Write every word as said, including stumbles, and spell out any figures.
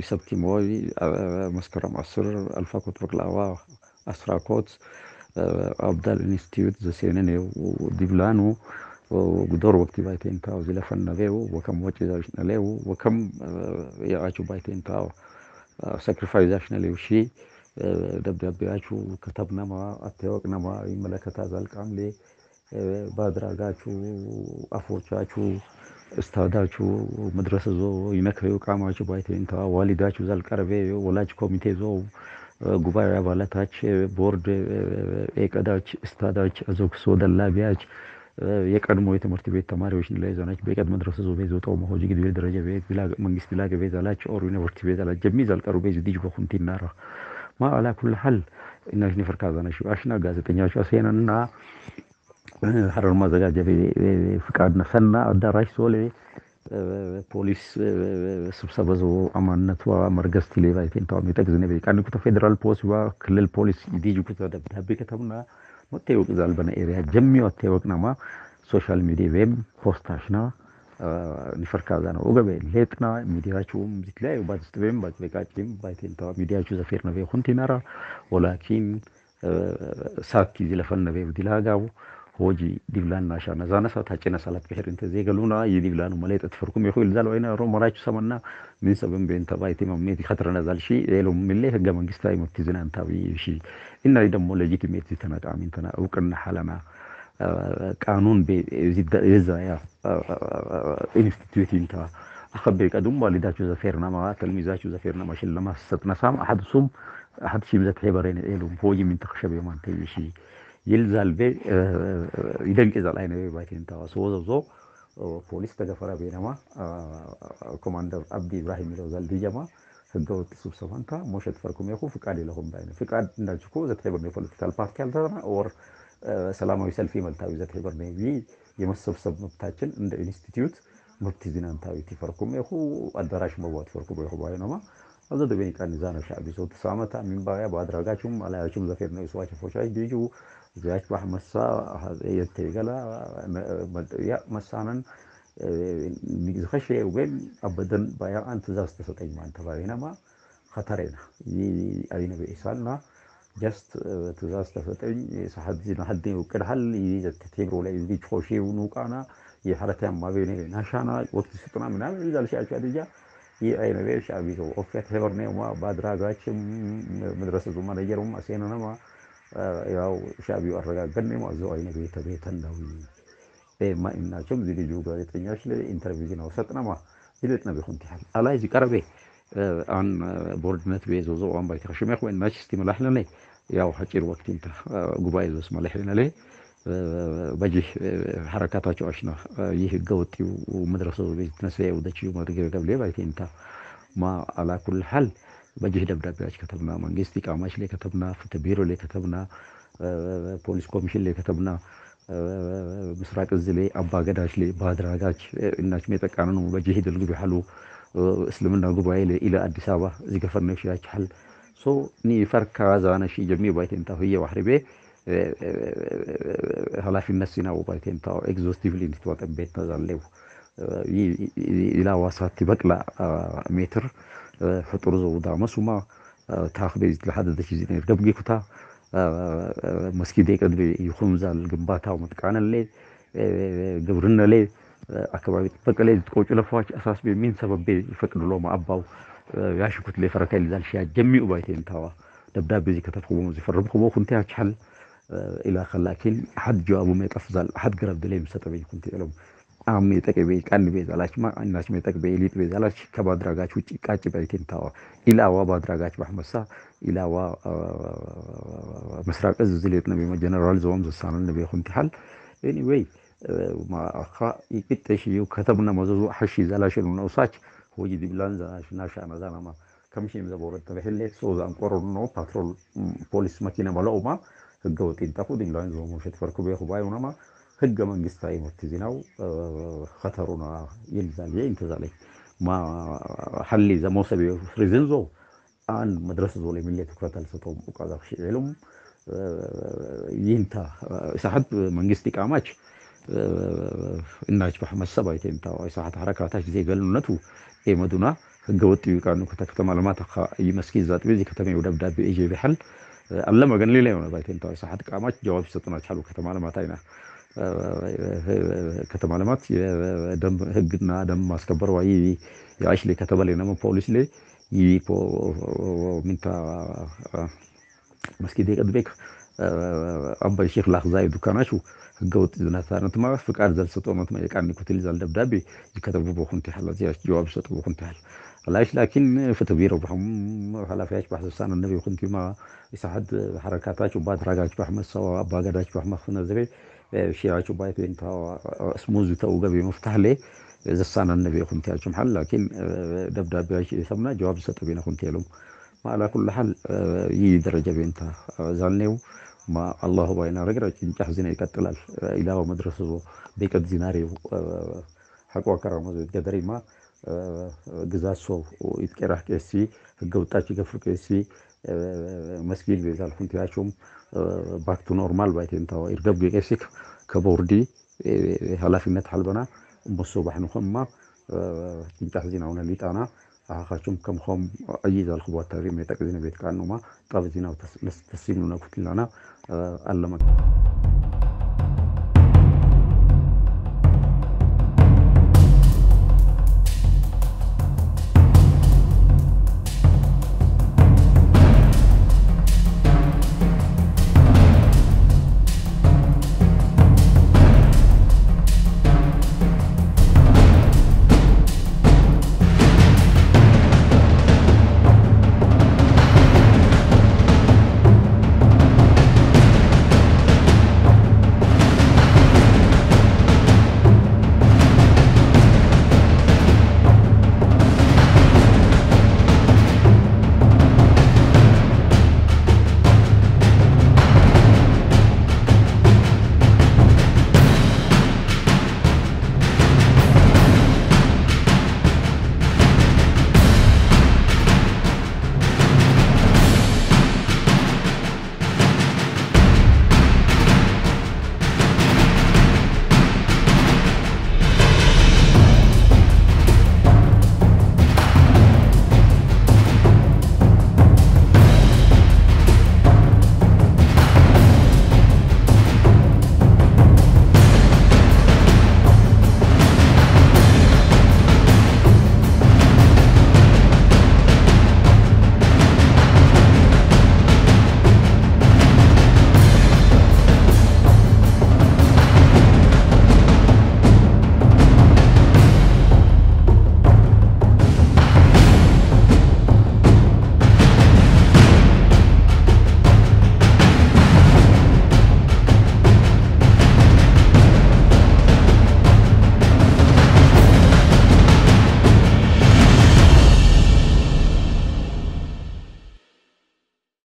سبتيموي مسكرم عصر ألفا كنت بقلاوا أسراكوت أبدال إنستيوت زسينني وديبلانو ودور وقت بايتين تاو زي لفن نبيو وكم وجه داش نليو وكم يعاشو بايتين تاو ساكريفايس داش نليو شي دبدبياچو كتبنا ما اتوقنا ما يملكت ذلك عملي بادراغاچو افوچاچو استاداچو مدرسه زو ينكريو قاماچو بايتين تاو والداچو ذلك قربي ولاج كوميتي زو ጉባኤ አባላታች ቦርድ ኤቀዳች ስታዳች አዞክሶ ደላቢያች የቀድሞ የትምህርት ቤት ተማሪዎች ላይ ዘናች በቀድ መድረስ ዞ ቤዞ ጦ መሆጂ ግድ ደረጃ ቤት ቢላ መንግስት ቢላ ገቤዝ አላች ኦር ዩኒቨርሲቲ ቤት አላች ጀሚዝ አልቀሩ ቤዝ ዲጅ በኩንቲናራ ማ አላ ኩል ሐል እናሽ ንፈርካ ዘናሽ አሽና ጋዜጠኛዎች አሰየናና ሐረር ማዘጋጀ ፍቃድ ነሰና አዳራሽ ሶሌ ፖሊስ ስብሰባ ዘው አማነቷ መርገስት ሌቫይ ተንታው የሚጠግዝነ በቃን ኩተ ፌደራል ፖሊስ ዋ ክልል ፖሊስ ዲጂ ኩተ ደብዳቤ ከተምና ወጥተው ይዛል በነ ኤሪያ ጀሚው ተወቅናማ ሶሻል ሚዲያ ወይም ፖስታሽና ንፈርካዛ ነው ወገበ ሌጥና ሚዲያቹም ቢትላይ ባትስተበም ባትበቃጭም ባይተንታው ሚዲያቹ ዘፌር ነው በኩንቲናራ ወላኪን ሳኪ ዝለፈነ በዲላጋው hoji divlan nasha nazana sa tachena salat behir inte zegaluna yidivlanu malet atfarkum yakhu ilzal wayna romarachu samanna min sabam ben tabayti mamniti khatra nazal shi elum mille hega mangistai mutizina antawi shi inna idam legitimate tanaka min tana uqna halama قانون بزيد يزايا انستيتيوت انت اخبي قدم والداتو زفيرنا ما تلميذاتو زفيرنا ما شلما ستنا سام احد صوم احد شي بزت حبرين الو فوجي من تخشب يمان تيشي يلزال بي يدنك إذا العين بايتين توا سوزو زو بوليس تجفرا بينما كوماندر عبد إبراهيم لوزال ديجما هدو تسوب سفانتا مش تفرقوا ميخو فكادي لهم باين فكاد نرجوكو زت حبر ني بوليتيكال بارتي كالترنا اور سلاموي سلفي ملتاوي زت حبر ني بي يمسب سب مبتاچن عند انستيتيوت مبتزينا انتاوي تفرقوا ميخو ادراش مبوات فرقوا ميخو باينما هذا ده بيني كان نزانه شعبي صوت سامتا من بايا بادراغاچوم علياچوم زفير ني سواچ فوچاي ديجو زياش بح مسا هذا يتيجلا يا مسانا نخشى وين أبدا بيا أنت زاست تسوتين ما أنت باينا ما خطرنا ي أينا بإسالنا just تزاست تسوتين سحد زين حد وكده هل يجي تتبرو ولا يجي تخشى ونوكانا يحرتها ما بيني ناشانا وقت ستنا من هذا إذا الشيء شو أديجا ي أينا بيش أبي تو أوفيت هبرني وما بادرا قاتش مدرسة زمان يجرم أسينا ما ያው ሻቢው አረጋገጠ ነው አዘው አይነ ቤተ ቤተን ነው በማ እናቸውም ዝግጁ ጋዜጠኞች ለኢንተርቪው ነው ሰጥናማ ይልጥ ነው ቢሆን ተሐል አላይ ዝቀርበ አን ቦርድነት ቤዞ ዞ አን ባይተሽ መخ ወን ማች እስቲመላህነ ላይ ያው ሐቂር ወቅት እንተ ጉባኤ ዞስ ማለህነ ላይ በጂ حركاتቸው አሽና ይህ ገውጥው መድረሰው ቤት ነሰየው ደቺው ማድረግ ገብለ ባይተንታ ማ አላ ኩል ሐል በጅህ ደብዳቤዎች ከተብና መንግስት ይቃማሽ ላይ ከተብና ፍትህ ቢሮ ላይ ከተብና ፖሊስ ኮሚሽን ላይ ከተብና ምስራቅ እዝ ላይ አባገዳሽ ላይ ባድራጋች እናች መጠቃነ ነው በጅህ ደልጉ ቢሐሉ እስልምና ጉባኤ ላይ ኢላ አዲስ አበባ እዚህ ገፈርነሽ ያቻል ሶ ኒ ፈርካ ዛናሽ ጀሚ ባይተንታ ሆየ ወህሪቤ ኃላፊነት ሲናው ባይተንታ ኤግዞስቲቭሊ እንድትወጣበት ተዛለው ኢላ ዋሳት በቅላ ሜትር فطور زودا مسوما تاخبيز لحد ذا شيء زين قبل كتا مسكيد يقدر يخون زال جنباتها ومتكان اللي قبرنا اللي أكبر فكر اللي تقول له فاش أساس بمين سبب بيفكر له ما أباو ياشكت اللي فرق اللي زال شيء جميع وبيتين توا نبدأ بزي كتب خبوم زي فرب خبوم كنت أشحل إلى خلاكين أحد جوابه ما يتفضل أحد قرب دليل مستوي كنت لهم አሚ ተቀበይ ቃል ቤዝ አላችማ እናች መተቀበይ ሊት ቤዝ አላች ከባድራጋች ውጪ ቃጭ በይተንታው ኢላዋ ባድራጋች በህመሳ ኢላዋ መስራቅ እዝ ዝሌት ነው በጀነራል ዞም ዘሳነን ነው በኩንታል ኤኒዌይ ማ አኻ ይቅጥሽ ይው ከተብና መዘዙ ሐሺ ዘላሽ ነው ሳች ሆጂ ዲብላን ዘናሽ ናሻ ናዛናማ ከምሽም ዘቦረት ተበህለ ሶዛን ቆሮ ነው ፓትሮል ፖሊስ መኪና ባለውማ ህገወጥ ይጣፉ ዲብላን ዞም ሸትፈርኩ በኹባዩናማ ህገ መንግስታዊ መትዚናው خطرنا يلزم ينتزالي ما حلي ذا موسبي فريزنزو ان مدرسه زولي ملي تكفتل ستوم وقاذا شي علم ينتا صحت منግስት ይቃማች እናች በሐመድ ሰባይቴ እንታው አይሳት حركاتاች زي ገሉነቱ የመዱና ህገወጥ ይቃኑ ከተከተማ ለማታ ይመስኪ ዛት በዚ ከተማ ወደብዳቤ እጄ ቢحل አለማ ግን ሌላ ነው ባይተን ታው ሰዓት ቃማች ጀዋብ ይሰጡና ቻሉ ከተማ ለማታ አይና ከተማ ለማት የደም ህግና ደም ማስከበር ወይ ያሽ ላይ ከተበለ ነው ፖሊስ ላይ ይፖ ምንታ መስጊድ ይቀድበክ አባ ሼክ ላخዛይ ዱካናቹ ህገወጥ ዝናታነት ማለት ፍቃድ ዘልሰጦነት ማይቃን ኩትል ዘል ደብዳቤ ይከተቡ በኩንት ያህል ዚያች ጀዋብ ሰጡ በኩንት ያህል لاش لكن فتبيرو بهم خلافياش بحث السنة النبي كنت ما يساعد حركاتاش وبعد رجعت بحمد سوا أبا قداش بحمد خنا زبي شيعة وبايت انت اسموز توقبي مفتاح لي إذا السنة النبي كنت يا محل لكن دبدب بيش ثمنا جواب ستبينا كنت يلوم ما على كل حال يي درجة بنت زالنيو ما الله باينا رجع جهزنا يقتل إلى مدرسة بيكت زيناري حقوا كرامة قدري ما ግዛት ሰው ይትቀራህ ከሲ ህገውጣች ገፍር ከሲ መስጊድ ቤዛል ኩንቲያቹም ባክ ቱ ኖርማል ባይተንታው ይርገብ ገሲክ ከቦርዲ ኃላፊነት ሐልበና ሙሶ ባህንኹማ ትንታህዚናውና ሊጣና አኻቹም ከምኹም አይዛል ኹባት ታሪ መተቀዚነ ቤት ካኑማ ጣብዚናው ተስሲኑና ኩትላና አለማ